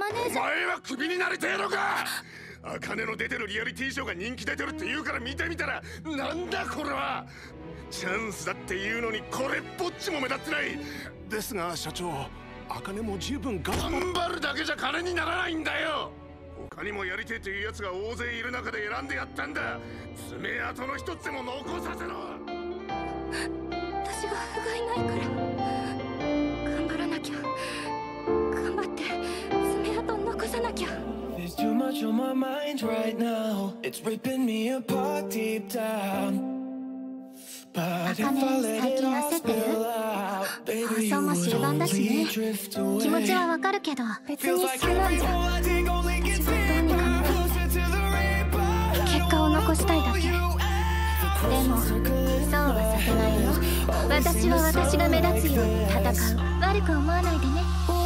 茜じゃ。 お前はクビになりてえのか。茜の出てるリアリティショーが人気出てるって言うから見てみたら、なんだこれは。チャンスだっていうのにこれっぽっちも目立ってない。 ですが社長、茜も十分頑張るだけじゃ金にならないんだよ。他にもやりてえというやつが大勢いる中で選んでやったんだ。爪痕の一つでも残させろ。 私が不甲斐ないから頑張らなきゃ。頑張って爪痕残さなきゃ。 There's too much on my mind right now. It's ripping me apart deep down. But if I let it all spill out, baby, you would only drift away. 気持ちはわかるけど、別にそんなんじゃ。私はどうにかなる。結果を残したいだけ。でもそうはさせないよ。私は私が目立つように戦う。悪く思わないでね。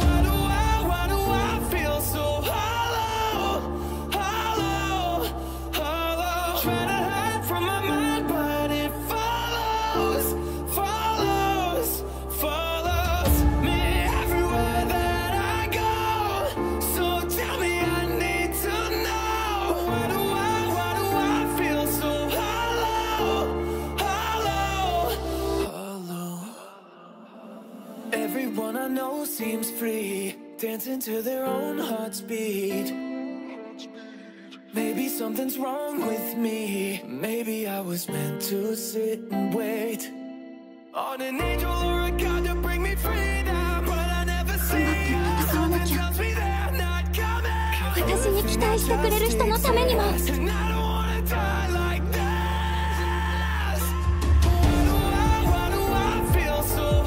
Everyone I know seems free, dancing to their own heart's beat. Maybe something's wrong with me. Maybe I was meant to sit and wait on an angel or a god to bring me freedom, but I never see something tells me they're not coming. 私に期待してくれる人のためにも。 And I don't wanna die like this. Why do I feel so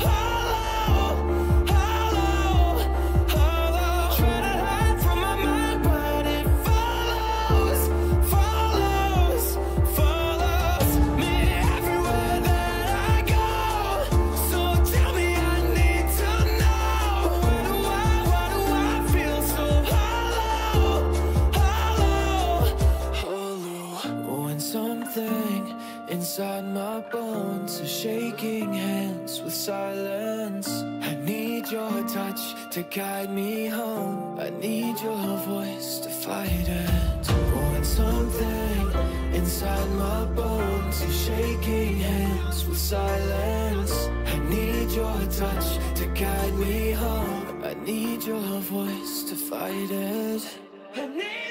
inside my bones are shaking hands with silence. I need your touch to guide me home. I need your voice to fight it. When something inside my bones is shaking hands with silence. I need your touch to guide me home. I need your voice to fight it. I need